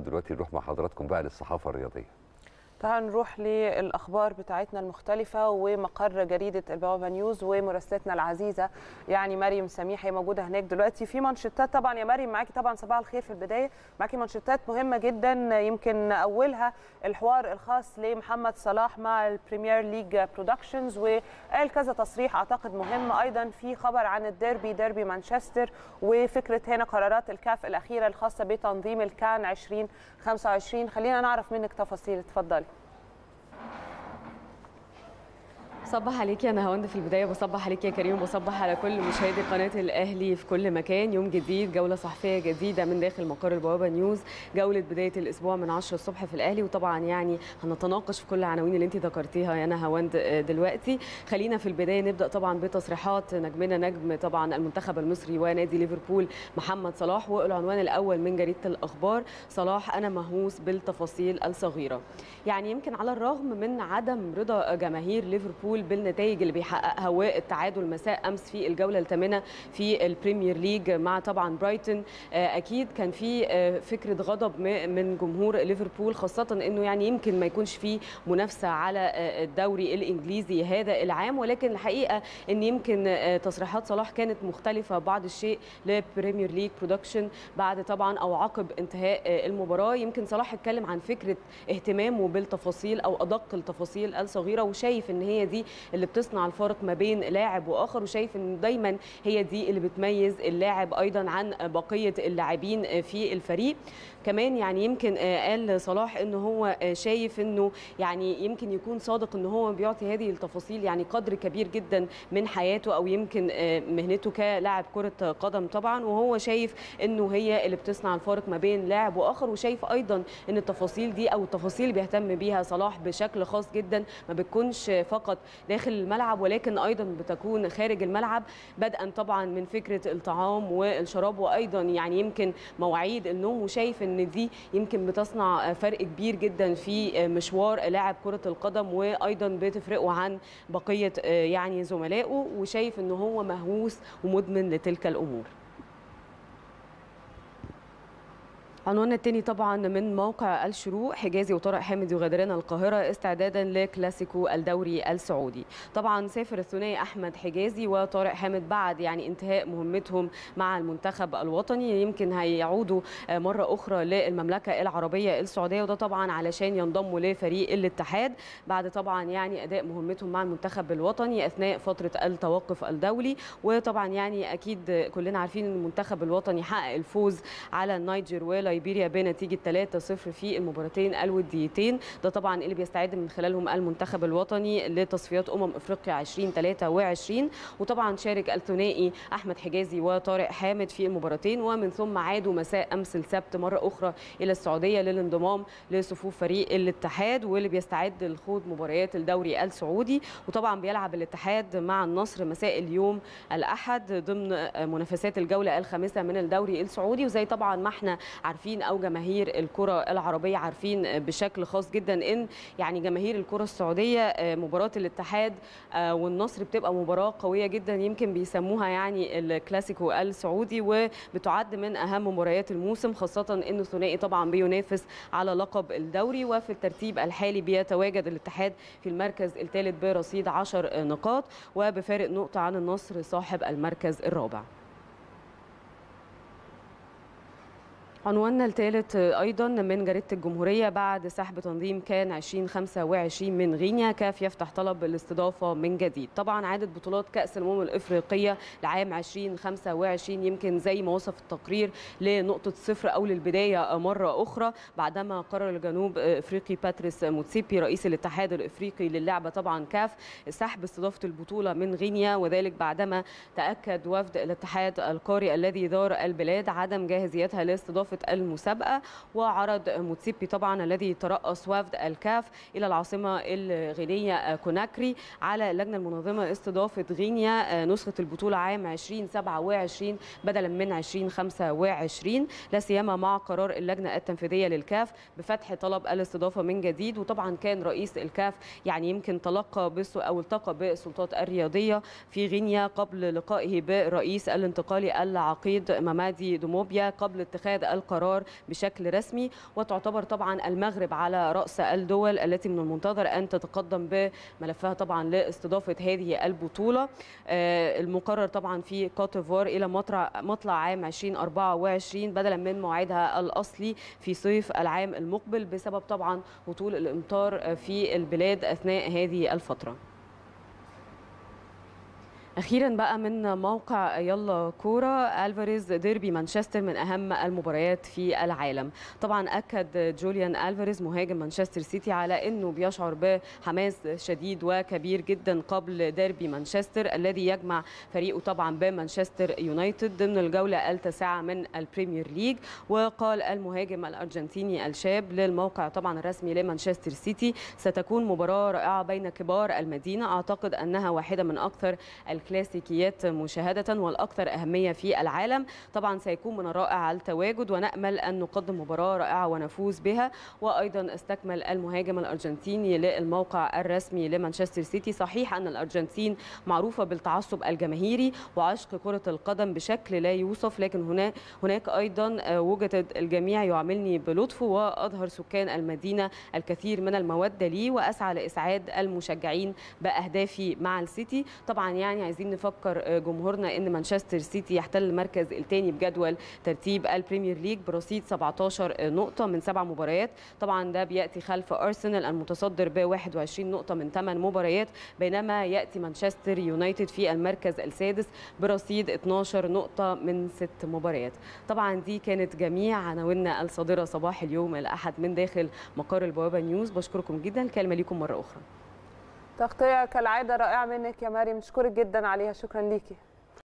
دلوقتي نروح مع حضراتكم بقى للصحافه الرياضيه. تعالوا نروح للأخبار بتاعتنا المختلفة ومقر جريدة البوابة نيوز ومراسلتنا العزيزة يعني مريم سميح، هي موجودة هناك دلوقتي في منشطات. طبعا يا مريم معاكي طبعا صباح الخير. في البداية معاكي منشطات مهمة جدا، يمكن أولها الحوار الخاص لمحمد صلاح مع البريمير ليج برودكشنز، وقال كذا تصريح أعتقد مهم. أيضا في خبر عن الديربي، ديربي مانشستر، وفكرة هنا قرارات الكاف الأخيرة الخاصة بتنظيم الكان 2025. خلينا نعرف منك تفاصيل، اتفضلي. بصبح عليك يا نهاوند. في البدايه بصبح عليك يا كريم، وبصبح على كل مشاهدي قناه الاهلي في كل مكان. يوم جديد، جوله صحفيه جديده من داخل مقر البوابه نيوز، جوله بدايه الاسبوع من 10 الصبح في الاهلي. وطبعا يعني هنتناقش في كل العناوين اللي انت ذكرتيها يا نهاوند دلوقتي. خلينا في البدايه نبدا طبعا بتصريحات نجمنا نجم طبعا المنتخب المصري ونادي ليفربول محمد صلاح، والعنوان الاول من جريده الاخبار: صلاح انا مهووس بالتفاصيل الصغيره. يعني يمكن على الرغم من عدم رضا جماهير ليفربول بالنتائج اللي بيحققها والتعادل مساء امس في الجوله الثامنه في البريمير ليج مع طبعا برايتون، اكيد كان في فكره غضب من جمهور ليفربول، خاصه انه يعني يمكن ما يكونش في منافسه على الدوري الانجليزي هذا العام. ولكن الحقيقه ان يمكن تصريحات صلاح كانت مختلفه بعض الشيء لبريمير ليج برودكشن بعد طبعا او عقب انتهاء المباراه. يمكن صلاح اتكلم عن فكره اهتمامه بالتفاصيل او ادق التفاصيل الصغيره، وشايف ان هي دي اللي بتصنع الفارق ما بين لاعب واخر، وشايف ان دايما هي دي اللي بتميز اللاعب ايضا عن بقيه اللاعبين في الفريق. كمان يعني يمكن قال صلاح انه هو شايف انه يعني يمكن يكون صادق ان هو بيعطي هذه التفاصيل يعني قدر كبير جدا من حياته او يمكن مهنته كلاعب كره قدم طبعا، وهو شايف انه هي اللي بتصنع الفارق ما بين لاعب واخر. وشايف ايضا ان التفاصيل دي او التفاصيل اللي بيهتم بيها صلاح بشكل خاص جدا ما بتكونش فقط داخل الملعب ولكن ايضا بتكون خارج الملعب، بدءا طبعا من فكره الطعام والشراب وايضا يعني يمكن مواعيد النوم. وشايف ان دي يمكن بتصنع فرق كبير جدا في مشوار لاعب كره القدم وايضا بتفرقه عن بقيه يعني زملائه، وشايف ان هو مهووس ومدمن لتلك الامور. عنواننا الثاني طبعا من موقع الشروق: حجازي وطارق حامد يغادران القاهرة استعدادا لكلاسيكو الدوري السعودي. طبعا سافر الثنائي أحمد حجازي وطارق حامد بعد يعني انتهاء مهمتهم مع المنتخب الوطني، يمكن هيعودوا مرة أخرى للمملكة العربية السعودية، وده طبعا علشان ينضموا لفريق الاتحاد بعد طبعا يعني أداء مهمتهم مع المنتخب الوطني أثناء فترة التوقف الدولي. وطبعا يعني أكيد كلنا عارفين أن المنتخب الوطني حقق الفوز على النيجر وليبيريا بنتيجه 3-0 في المباراتين الوديتين، ده طبعا اللي بيستعد من خلالهم المنتخب الوطني لتصفيات افريقيا 2023. وطبعا شارك الثنائي احمد حجازي وطارق حامد في المباراتين، ومن ثم عادوا مساء امس السبت مره اخرى الى السعوديه للانضمام لصفوف فريق الاتحاد، واللي بيستعد لخوض مباريات الدوري السعودي. وطبعا بيلعب الاتحاد مع النصر مساء اليوم الاحد ضمن منافسات الجوله الخامسه من الدوري السعودي. وزي طبعا ما احنا عارفين او جماهير الكره العربيه عارفين بشكل خاص جدا ان يعني جماهير الكره السعوديه مباراه الاتحاد والنصر بتبقى مباراه قويه جدا، يمكن بيسموها يعني الكلاسيكو السعودي، وبتعد من اهم مباريات الموسم، خاصه انه الثنائي طبعا بينافس على لقب الدوري. وفي الترتيب الحالي بيتواجد الاتحاد في المركز الثالث برصيد 10 نقاط وبفارق نقطه عن النصر صاحب المركز الرابع. عنواننا الثالث ايضا من جريده الجمهوريه: بعد سحب تنظيم كان 2025 من غينيا، كاف يفتح طلب الاستضافه من جديد. طبعا عادت بطولات كاس الامم الافريقيه لعام 2025 يمكن زي ما وصف التقرير لنقطه صفر او للبدايه مره اخرى، بعدما قرر الجنوب افريقي باتريس موتسيبي رئيس الاتحاد الافريقي للعبه طبعا كاف سحب استضافه البطوله من غينيا، وذلك بعدما تاكد وفد الاتحاد القاري الذي زار البلاد عدم جاهزيتها لاستضافه المسابقه. وعرض موتسيبي طبعا الذي ترأس وفد الكاف الى العاصمه الغينيه كوناكري على اللجنه المنظمه استضافه غينيا نسخه البطوله عام 2027 بدلا من 2025، لا سيما مع قرار اللجنه التنفيذيه للكاف بفتح طلب الاستضافه من جديد. وطبعا كان رئيس الكاف يعني يمكن التقى بالسلطات الرياضيه في غينيا قبل لقائه بالرئيس الانتقالي العقيد مامادي دوموبيا قبل اتخاذ القرار بشكل رسمي، وتعتبر طبعا المغرب على رأس الدول التي من المنتظر أن تتقدم بملفها طبعا لاستضافة هذه البطولة. المقرر طبعا في كوت ديفوار إلى مطلع عام 2024 بدلا من موعدها الأصلي في صيف العام المقبل، بسبب طبعا هطول الأمطار في البلاد أثناء هذه الفترة. أخيرا بقى من موقع يلا كورة، ألفاريز ديربي مانشستر من أهم المباريات في العالم. طبعا أكد جوليان ألفاريز مهاجم مانشستر سيتي على أنه بيشعر بحماس شديد وكبير جدا قبل ديربي مانشستر الذي يجمع فريقه طبعا بمانشستر يونايتد ضمن الجولة التاسعة من البريمير ليج. وقال المهاجم الأرجنتيني الشاب للموقع طبعا الرسمي لمانشستر سيتي: ستكون مباراة رائعة بين كبار المدينة، أعتقد أنها واحدة من أكثر الكلاسيكيات مشاهدة والأكثر أهمية في العالم. طبعا سيكون من الرائع التواجد ونأمل أن نقدم مباراة رائعة ونفوز بها. وأيضا استكمل المهاجم الأرجنتيني للموقع الرسمي لمانشستر سيتي: صحيح أن الأرجنتين معروفة بالتعصب الجماهيري وعشق كرة القدم بشكل لا يوصف، لكن هناك أيضا وجد الجميع يعاملني بلطف، وأظهر سكان المدينة الكثير من المودة لي، وأسعى لإسعاد المشجعين بأهدافي مع السيتي. طبعا يعني عايزين نفكر جمهورنا ان مانشستر سيتي يحتل المركز الثاني بجدول ترتيب البريمير ليج برصيد 17 نقطة من 7 مباريات. طبعا ده بياتي خلف ارسنال المتصدر ب 21 نقطة من 8 مباريات، بينما ياتي مانشستر يونايتد في المركز السادس برصيد 12 نقطة من 6 مباريات. طبعا دي كانت جميع عناويننا الصادرة صباح اليوم الأحد من داخل مقر البوابة نيوز. بشكركم جدا، الكلمة ليكم مرة أخرى. تغطية كالعادة رائعة منك يا مريم، نشكرك جدا عليها، شكرا ليكي.